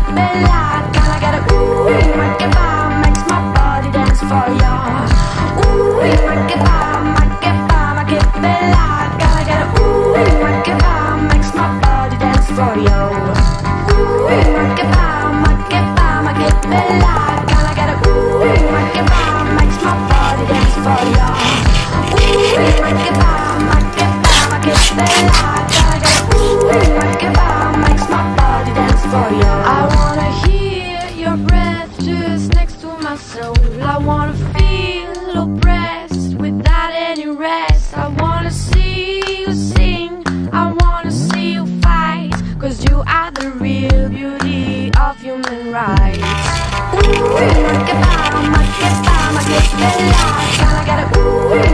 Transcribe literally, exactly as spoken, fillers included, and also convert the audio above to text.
bella, gonna get a ooh, ma che fa, makes my body dance for ya. Ooh, ma che fa, ma che fa, ma che bella, gonna get a ooh, ma che fa, makes my body dance for ya. Ooh, ma che fa, ma che fa, ma che bella, gonna get a ooh, ma che fa, makes my body dance for ya. Ooh, ma che fa, ma che fa, ma che bella, gonna get a ooh, ma che fa, makes my body dance for ya. I wanna hear your breath just next to my soul. I wanna feel oppressed without any rest. I wanna see you sing, I wanna see you fight, cause you are the real beauty of human rights. Ooh, ma che fa, ma che fa, ma che bella, gonna get a ooh,